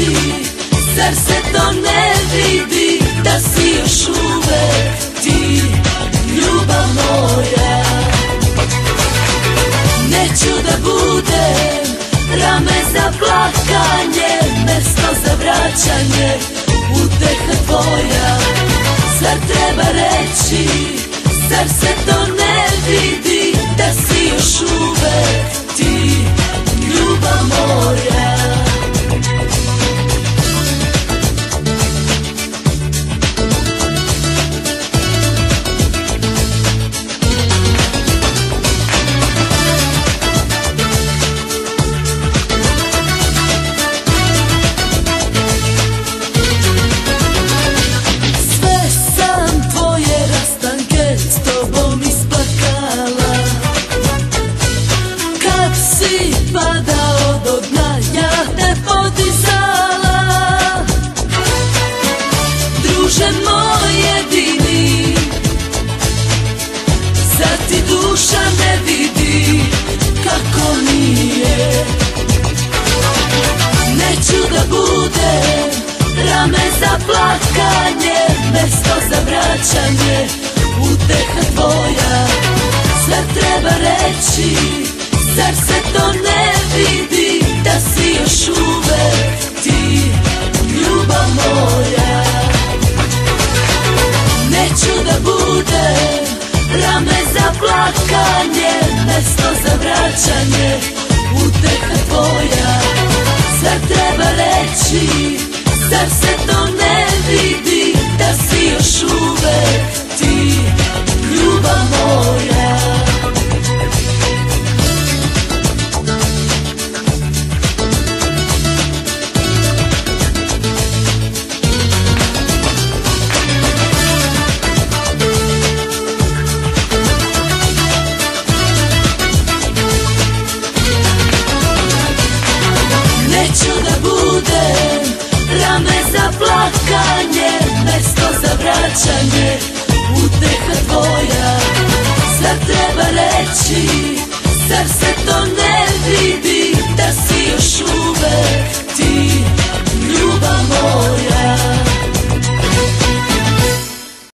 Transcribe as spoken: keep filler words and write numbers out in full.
reći, zar se to ne vidi, da si još uvek ti, ljubav moja. Neću da budem rame za plakanje, mesto za vraćanje, uteha tvoja. Zar treba reći, zar se to ne vidi, da si još uvek ti, ljubav moja. Padao do dna, ja te podizala, druže moj jedini, zar ti duša ne vidi kako nije? Neću da budem rame za plakanje, mesto za vraćanje, uteha tvoja. Zar treba reći, zar se to ne vidi, da si još uvek ti, ljubav moja. Neću da budem rame za plakanje, mesto za vraćanje, uteha tvoja. Zar treba reći, zar se to ne vidi, da si još uvek ti, ljubav moja. Neću da budem rame za plakanje, mesto za vraćanje, uteha tvoja. Zar treba reći,